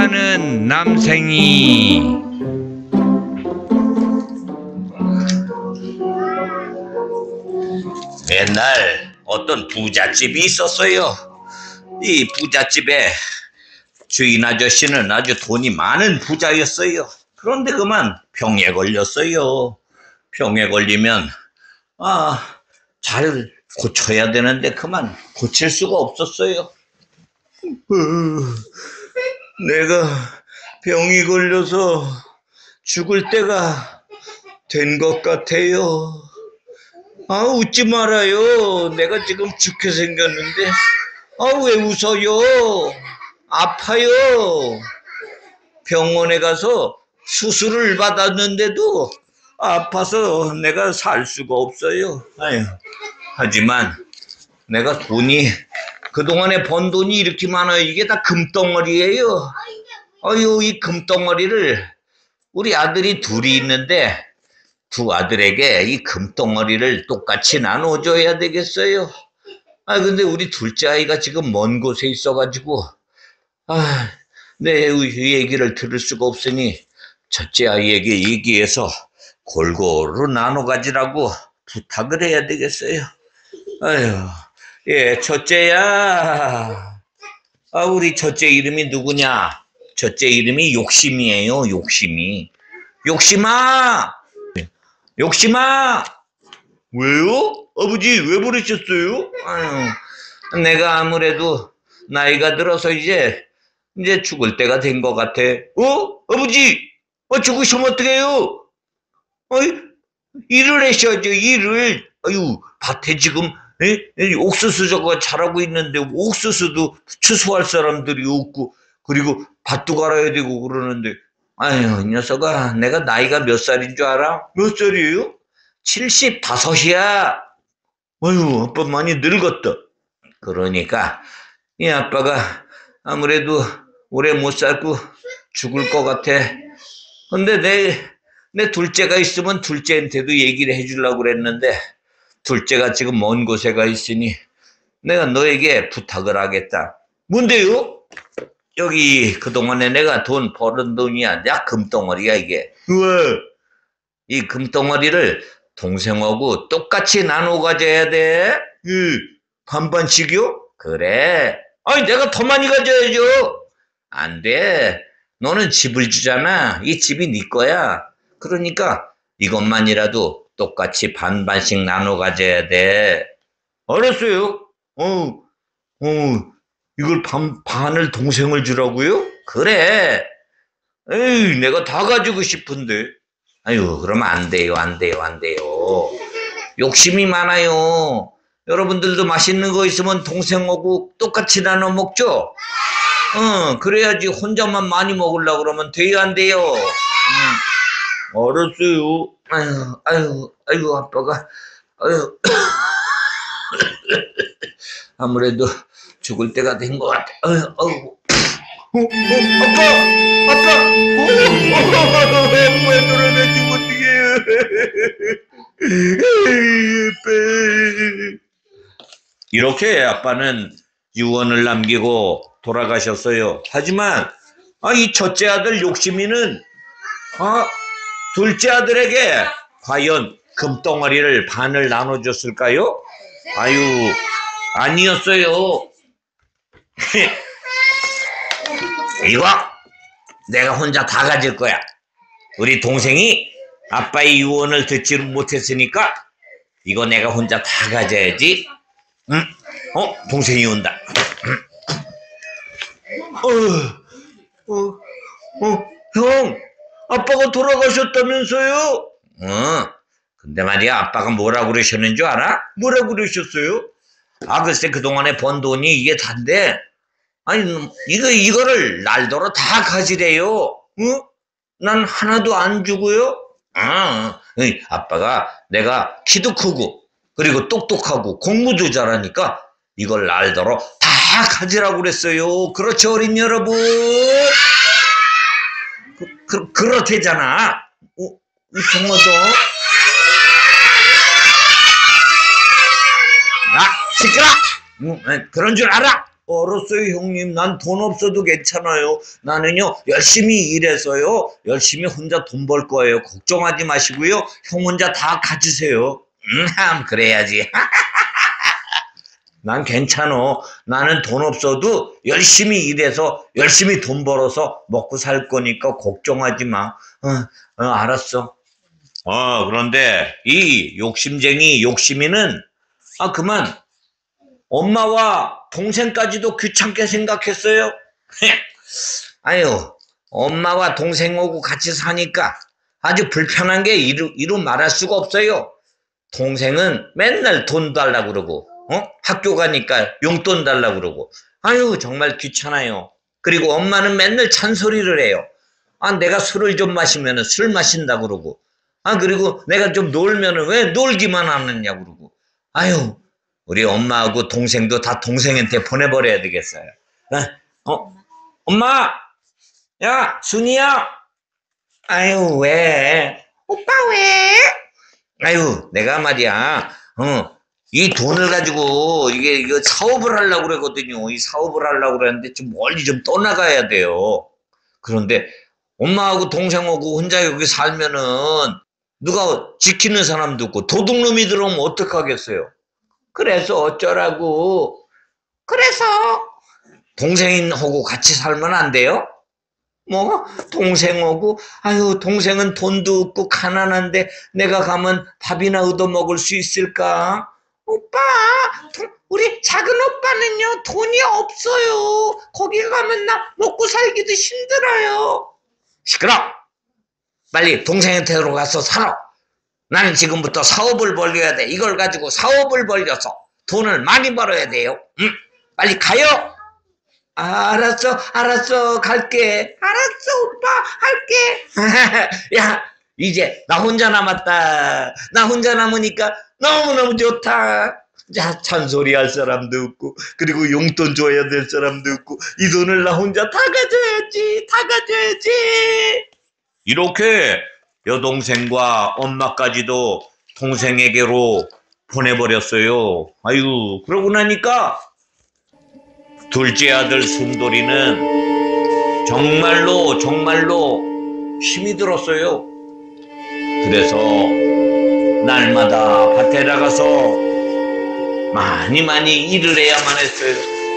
사는 남생이. 옛날 어떤 부잣집이 있었어요. 이 부잣집에 주인 아저씨는 아주 돈이 많은 부자였어요. 그런데 그만 병에 걸렸어요. 병에 걸리면 잘 고쳐야 되는데 그만 고칠 수가 없었어요. 내가 병이 걸려서 죽을 때가 된 것 같아요. 웃지 말아요. 내가 지금 죽게 생겼는데 왜 웃어요? 아파요. 병원에 가서 수술을 받았는데도 아파서 내가 살 수가 없어요. 하지만 내가 그동안에 번 돈이 이렇게 많아요. 이게 다 금덩어리예요. 이 금덩어리를 우리 아들이 둘이 있는데 두 아들에게 이 금덩어리를 똑같이 나눠줘야 되겠어요. 근데 우리 둘째 아이가 지금 먼 곳에 있어가지고 내 얘기를 들을 수가 없으니 첫째 아이에게 얘기해서 골고루 나눠 가지라고 부탁을 해야 되겠어요. 첫째야. 우리 첫째 이름이 누구냐? 첫째 이름이 욕심이에요. 욕심이. 욕심아! 욕심아! 왜요? 아버지 왜 부르셨어요? 내가 아무래도 나이가 들어서 이제 죽을 때가 된 것 같아. 아버지! 죽으시면 어떡해요? 일을 하셔야죠, 일을. 밭에 지금 옥수수 저거 자라고 있는데 옥수수도 추수할 사람들이 없고 그리고 밭도 갈아야 되고 그러는데 이 녀석아, 내가 나이가 몇 살인 줄 알아? 몇 살이에요? 75이야. 아빠 많이 늙었다. 그러니까 이 아빠가 아무래도 오래 못 살고 죽을 것 같아. 근데 내 둘째가 있으면 둘째한테도 얘기를 해주려고 그랬는데 둘째가 지금 먼 곳에 가 있으니 내가 너에게 부탁을 하겠다. 뭔데요? 여기 그동안에 내가 돈 벌은 돈이야. 금덩어리야 이게. 왜? 이 금덩어리를 동생하고 똑같이 나눠 가져야 돼. 반반씩이요? 그래. 내가 더 많이 가져야죠. 안 돼. 너는 집을 주잖아. 이 집이 네 거야. 그러니까 이것만이라도 똑같이 반반씩 나눠 가져야 돼. 알았어요. 이걸 반을 동생을 주라고요? 그래. 내가 다 가지고 싶은데. 그러면 안 돼요. 욕심이 많아요. 여러분들도 맛있는 거 있으면 동생하고 똑같이 나눠 먹죠? 그래야지 혼자만 많이 먹으려고 그러면 돼요, 안 돼요? 알았어요. 아빠가, 아무래도 죽을 때가 된 것 같아. 아빠! 왜 돌아다니고 어떡해. 이렇게 아빠는 유언을 남기고 돌아가셨어요. 하지만 이 첫째 아들 욕심이는 둘째 아들에게 과연 금덩어리를 반을 나눠줬을까요? 아니었어요. 이거 내가 혼자 다 가질 거야. 우리 동생이 아빠의 유언을 듣지 못했으니까 이거 내가 혼자 다 가져야지. 동생이 온다. 형, 아빠가 돌아가셨다면서요? 근데 말이야, 아빠가 뭐라고 그러셨는 줄 알아? 뭐라고 그러셨어요? 글쎄 그동안에 번 돈이 이게 단데 이거를 날더러 다 가지래요. 난 하나도 안 주고요. 아빠가 내가 키도 크고 그리고 똑똑하고 공부도 잘하니까 이걸 날더러 다 가지라고 그랬어요. 그렇죠, 어린 여러분? 그렇대잖아. 이상하다. 시끄러! 그런 줄 알아. 알았어요, 형님. 난 돈 없어도 괜찮아요. 나는요, 열심히 일해서요, 열심히 혼자 돈 벌 거예요. 걱정하지 마시고요. 형 혼자 다 가지세요. 그래야지. 난 괜찮어. 나는 돈 없어도 열심히 일해서 열심히 돈 벌어서 먹고 살 거니까 걱정하지 마. 알았어. 그런데 이 욕심이는 그만 엄마와 동생까지도 귀찮게 생각했어요. 아유, 엄마와 동생하고 같이 사니까 아주 불편한 게 이루 말할 수가 없어요. 동생은 맨날 돈 달라고 그러고, 학교 가니까 용돈 달라고 그러고, 아유, 정말 귀찮아요. 그리고 엄마는 맨날 잔소리를 해요. 내가 술을 좀 마시면은 술 마신다고 그러고, 그리고 내가 좀 놀면은 왜 놀기만 하느냐고 그러고, 아유, 우리 엄마하고 동생도 다 동생한테 보내버려야 되겠어요. 엄마! 야, 순이야! 아유, 왜? 오빠 왜? 아유, 내가 말이야, 이 돈을 가지고, 이거 사업을 하려고 그러거든요. 이 사업을 하려고 그러는데 좀 멀리 좀 떠나가야 돼요. 그런데 엄마하고 동생하고 혼자 여기 살면은 누가 지키는 사람도 없고 도둑놈이 들어오면 어떡하겠어요? 그래서 어쩌라고? 그래서 동생하고 같이 살면 안 돼요? 뭐 동생하고 동생은 돈도 없고 가난한데 내가 가면 밥이나 얻어 먹을 수 있을까? 오빠, 우리 작은 오빠는요 돈이 없어요. 거기 가면 나 먹고 살기도 힘들어요. 시끄러! 빨리 동생한테로 가서 살아. 나는 지금부터 사업을 벌려야 돼. 이걸 가지고 사업을 벌려서 돈을 많이 벌어야 돼요. 빨리 가요. 알았어, 갈게. 알았어, 오빠, 할게. 야, 이제 나 혼자 남았다. 나 혼자 남으니까 너무너무 좋다. 자, 잔소리 할 사람도 없고, 그리고 용돈 줘야 될 사람도 없고, 이 돈을 나 혼자 다 가져야지. 이렇게 여동생과 엄마까지도 동생에게로 보내버렸어요. 아유, 그러고 나니까 둘째 아들 순돌이는 정말로 힘이 들었어요. 그래서 날마다 밭에 나가서 많이 일을 해야만 했어요.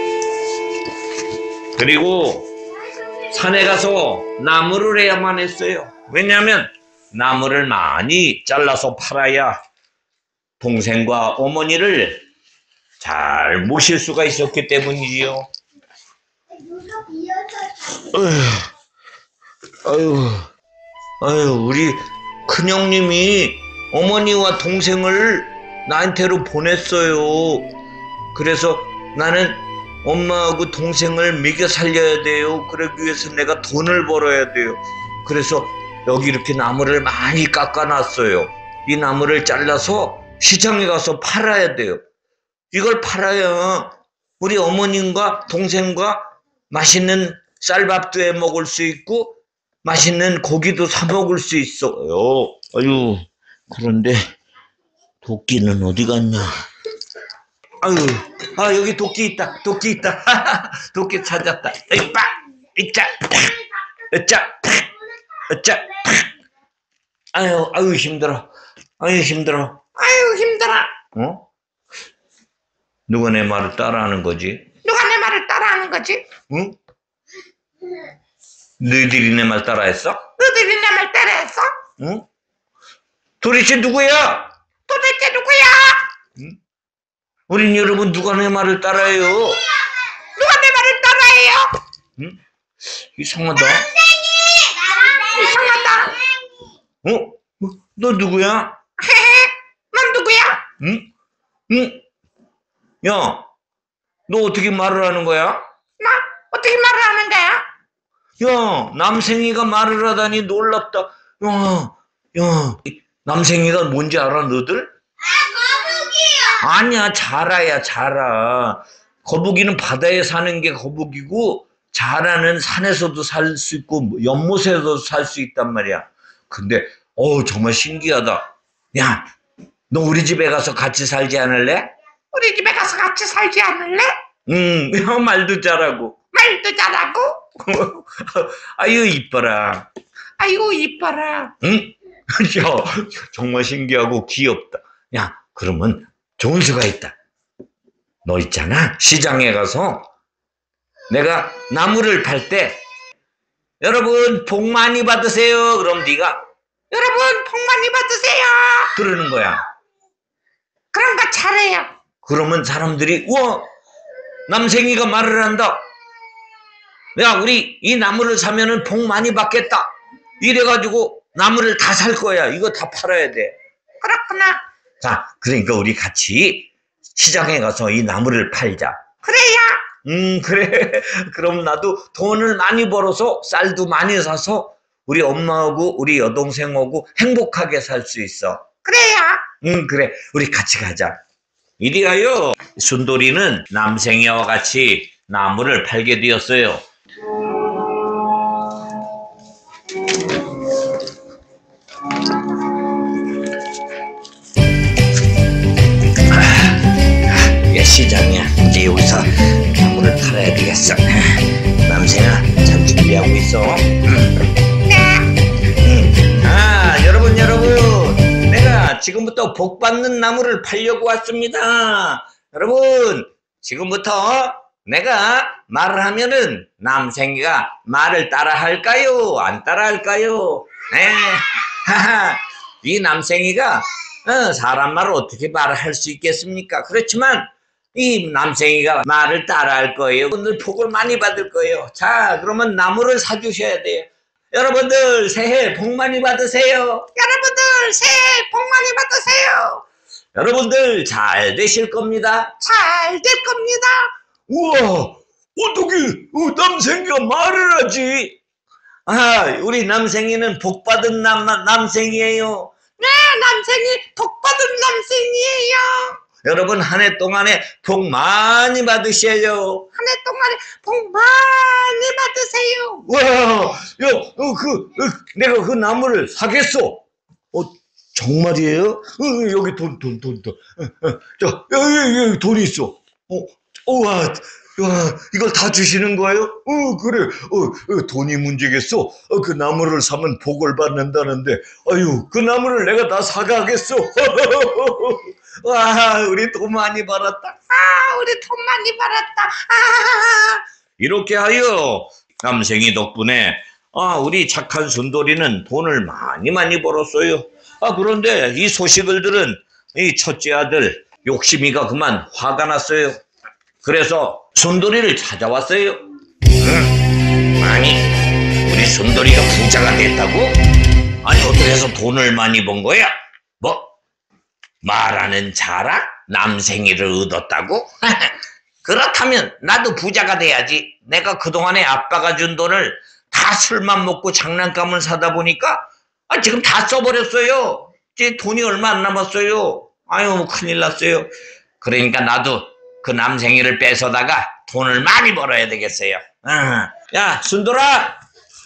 그리고 산에 가서 나무를 해야만 했어요. 왜냐하면 나무를 많이 잘라서 팔아야 동생과 어머니를 잘 모실 수가 있었기 때문이지요. 우리 큰형님이 어머니와 동생을 나한테로 보냈어요. 그래서 나는 엄마하고 동생을 먹여 살려야 돼요. 그러기 위해서 내가 돈을 벌어야 돼요. 그래서 여기 이렇게 나무를 많이 깎아놨어요. 이 나무를 잘라서 시장에 가서 팔아야 돼요. 이걸 팔아야 우리 어머님과 동생과 맛있는 쌀밥도 해 먹을 수 있고 맛있는 고기도 사 먹을 수 있어요. 아유, 그런데 도끼는 어디 갔냐? 여기 도끼 있다. 도끼 찾았다. 힘들어. 누가 내 말을 따라하는 거지? 응? 너희들이 내 말 따라했어? 응? 도대체 누구야? 응? 우린 여러분 누가 내 말을 따라해요? 응? 이상하다. 너 누구야? 넌 누구야? 응? 야, 너 어떻게 말을 하는 거야? 나 어떻게 말을 하는 거야? 야, 남생이가 말을 하다니 놀랍다. 야, 남생이가 뭔지 알아, 너들? 거북이요. 아니야, 자라. 거북이는 바다에 사는 게 거북이고, 자라는 산에서도 살 수 있고, 연못에서도 살 수 있단 말이야. 근데, 정말 신기하다. 야, 너 우리 집에 가서 같이 살지 않을래? 우리 집에 가서 같이 살지 않을래? 말도 잘하고. 말도 잘하고. 아유, 이뻐라. 아이고 이뻐라. 응? 야, 정말 신기하고 귀엽다. 야, 그러면 좋은 수가 있다. 너 있잖아, 시장에 가서 내가 나무를 팔 때 여러분 복 많이 받으세요. 그럼 네가 여러분 복 많이 받으세요. 그러는 거야. 그런 거 잘해요. 그러면 사람들이 우와, 남생이가 말을 한다. 야, 우리 이 나무를 사면은 복 많이 받겠다. 이래가지고 나무를 다 살 거야. 이거 다 팔아야 돼. 그렇구나. 자, 그러니까 우리 같이 시장에 가서 이 나무를 팔자. 그래요. 그래. 그럼 나도 돈을 많이 벌어서 쌀도 많이 사서 우리 엄마하고 우리 여동생하고 행복하게 살 수 있어. 그래요. 그래. 우리 같이 가자. 이리 와요. 순돌이는 남생이와 같이 나무를 팔게 되었어요. 이게 시장이야. 이제 여기서 나무를 팔아야 되겠어. 남생아, 잘 준비하고 있어. 여러분. 내가 지금부터 복 받는 나무를 팔려고 왔습니다. 여러분, 지금부터 내가 말을 하면은 남생이가 말을 따라 할까요? 안 따라 할까요? 네. 이 남생이가 사람 말을 어떻게 말을 할 수 있겠습니까? 그렇지만 이 남생이가 말을 따라 할 거예요. 오늘 복을 많이 받을 거예요. 자, 그러면 나무를 사주셔야 돼요. 여러분들 새해 복 많이 받으세요. 여러분들 새해 복 많이 받으세요. 여러분들 잘 되실 겁니다. 잘 될 겁니다. 우와, 어떻게 남생이가 말을 하지? 우리 남생이는 복 받은 남생이에요. 네, 남생이 복 받은 남생이에요. 여러분 한 해 동안에 복 많이 받으셔요. 한 해 동안에 복 많이 받으세요. 와, 야, 내가 그 나무를 사겠어. 정말이에요? 여기 돈. 자, 여기 돈이 있어. 와, 이걸 다 주시는 거예요? 그래. 돈이 문제겠어. 그 나무를 사면 복을 받는다는데, 그 나무를 내가 다 사가겠어. 와, 우리 돈 많이 벌었다. 우리 돈 많이 벌었다. 이렇게 하여 남생이 덕분에 우리 착한 순돌이는 돈을 많이 벌었어요. 그런데 이 소식을 들은 이 첫째 아들 욕심이가 그만 화가 났어요. 그래서 순돌이를 찾아왔어요. 아니, 우리 순돌이가 부자가 됐다고? 아니, 어떻게 해서 돈을 많이 번 거야? 뭐? 말하는 자랑? 남생이를 얻었다고? 그렇다면 나도 부자가 돼야지. 내가 그동안에 아빠가 준 돈을 다 술만 먹고 장난감을 사다 보니까 지금 다 써버렸어요. 이제 돈이 얼마 안 남았어요. 아유, 큰일 났어요. 그러니까 나도 그 남생이를 뺏어다가 돈을 많이 벌어야 되겠어요. 야, 순돌아.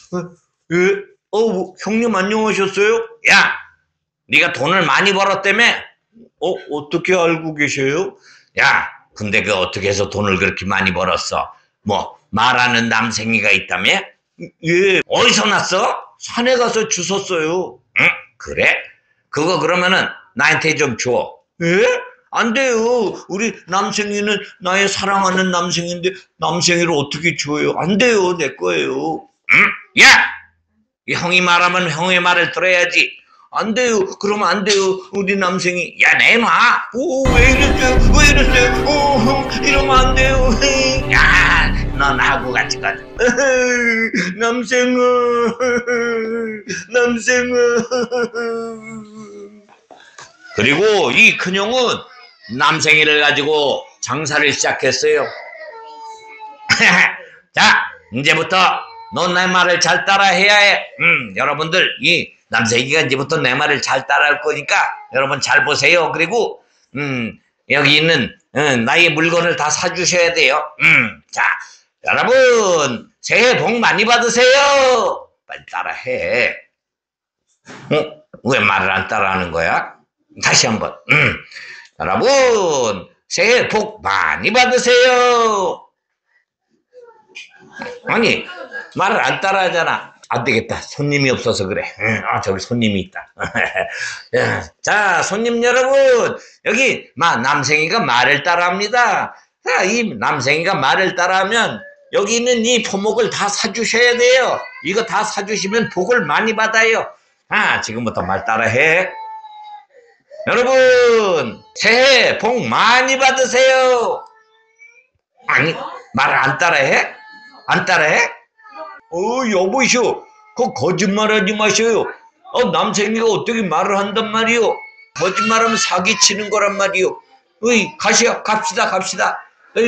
형님 안녕하셨어요? 야, 네가 돈을 많이 벌었다며? 어떻게 알고 계셔요? 야, 근데 그 어떻게 해서 돈을 그렇게 많이 벌었어? 뭐 말하는 남생이가 있다며? 예. 어디서 났어? 산에 가서 주웠어요. 응? 그래? 그거 그러면은 나한테 좀 줘. 예? 안 돼요. 우리 남생이는 나의 사랑하는 남생인데 남생이를 어떻게 줘요? 안 돼요. 내 거예요. 응? 야! 이 형이 말하면 형의 말을 들어야지. 안 돼요. 그러면 안 돼요. 우리 남생이. 야, 내놔. 왜 이랬어요? 이러면 안 돼요. 야, 너 나하고 같이 가자. 남생아. 그리고 이 큰형은 남생이를 가지고 장사를 시작했어요. 자, 이제부터 넌 내 말을 잘 따라해야 해. 여러분들, 이 남생이가 이제부터 내 말을 잘 따라할 거니까 여러분 잘 보세요. 그리고 여기 있는 나의 물건을 다 사주셔야 돼요. 자, 여러분 새해 복 많이 받으세요. 빨리 따라해. 왜 말을 안 따라하는 거야? 다시 한번. 여러분 새해 복 많이 받으세요. 아니, 말을 안 따라하잖아. 안 되겠다. 손님이 없어서 그래. 저기 손님이 있다. 자, 손님 여러분. 여기 남생이가 말을 따라합니다. 자, 이 남생이가 말을 따라하면 여기 있는 이 포목을 다 사주셔야 돼요. 이거 다 사주시면 복을 많이 받아요. 지금부터 말 따라해. 여러분, 새해 복 많이 받으세요. 아니, 말을 안 따라해? 안 따라해? 여보시오. 그거 거짓말하지 마셔요. 남생이가 어떻게 말을 한단 말이오. 거짓말하면 사기치는 거란 말이오. 가시오. 갑시다.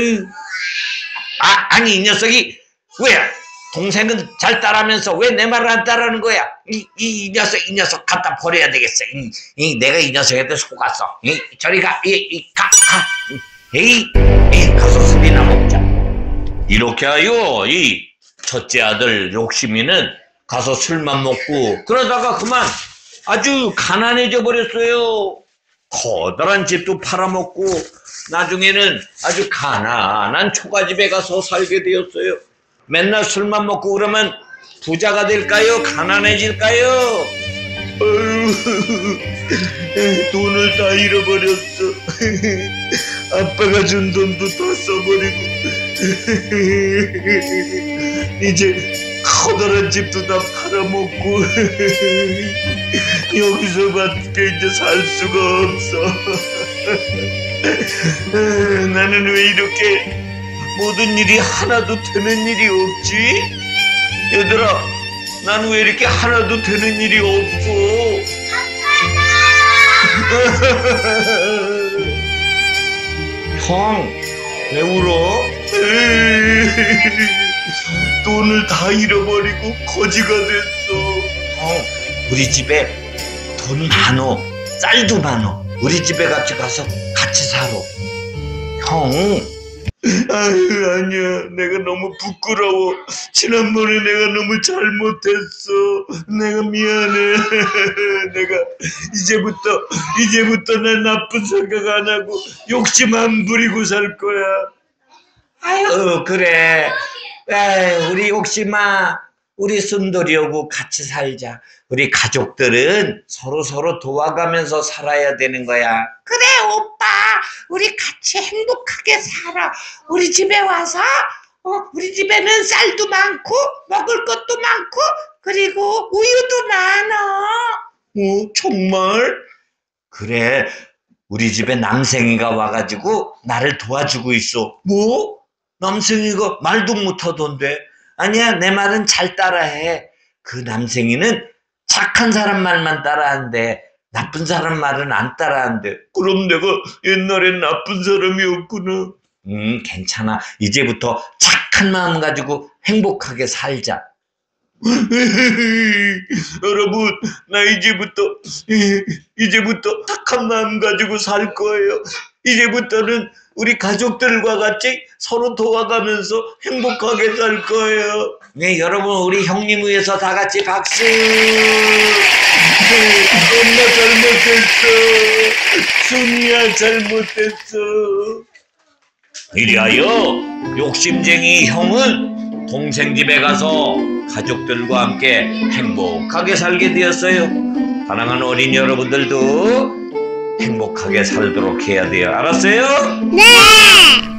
아니, 이 녀석이 왜 동생은 잘 따라하면서 왜 내 말을 안 따라하는 거야? 이 녀석 갖다 버려야 되겠어. 내가 이 녀석한테 속았어. 저리 가. 가서 술이나 먹자. 이렇게 하여 이 첫째 아들 욕심이는 가서 술만 먹고 그러다가 그만 아주 가난해져 버렸어요. 커다란 집도 팔아먹고 나중에는 아주 가난한 초가집에 가서 살게 되었어요. 맨날 술만 먹고 그러면 부자가 될까요? 가난해질까요? 돈을 다 잃어버렸어. 아빠가 준 돈도 다 써버리고 이제 커다란 집도 다 팔아먹고 여기서밖에 이제 살 수가 없어. 나는 왜 이렇게 모든 일이 하나도 되는 일이 없지? 얘들아, 나는 왜 이렇게 하나도 되는 일이 없어? 형, 왜 울어? 돈을 다 잃어버리고 거지가 됐어. 형, 우리 집에 돈 많어. 쌀도 많어. 우리 집에 같이 가서 같이 살아. 형. 아니야. 내가 너무 부끄러워. 지난번에 내가 너무 잘못했어. 내가 미안해. 내가 이제부터 난 나쁜 생각 안 하고 욕심 안 부리고 살 거야. 아유, 그래. 우리 욕심아, 우리 순돌이하고 같이 살자. 우리 가족들은 서로 도와가면서 살아야 되는 거야. 그래, 오빠. 우리 같이 행복하게 살아. 우리 집에 와서, 우리 집에는 쌀도 많고, 먹을 것도 많고, 그리고 우유도 많아. 정말? 그래. 우리 집에 남생이가 와가지고 나를 도와주고 있어. 뭐? 남생이가 말도 못하던데. 아니야, 내 말은 잘 따라해. 그 남생이는 착한 사람 말만 따라하는데 나쁜 사람 말은 안 따라한대. 그럼 내가 옛날엔 나쁜 사람이었구나. 괜찮아. 이제부터 착한 마음 가지고 행복하게 살자. 여러분, 나 이제부터 착한 마음 가지고 살 거예요. 이제부터는 우리 가족들과 같이 서로 도와가면서 행복하게 살 거예요. 네, 여러분, 우리 형님 위해서 다 같이 박수. 엄마 잘못했어. 순이야 잘못했어. 이리하여 욕심쟁이 형은 동생 집에 가서 가족들과 함께 행복하게 살게 되었어요. 사랑하는 어린이 여러분들도 행복하게 살도록 해야 돼요. 알았어요? 네!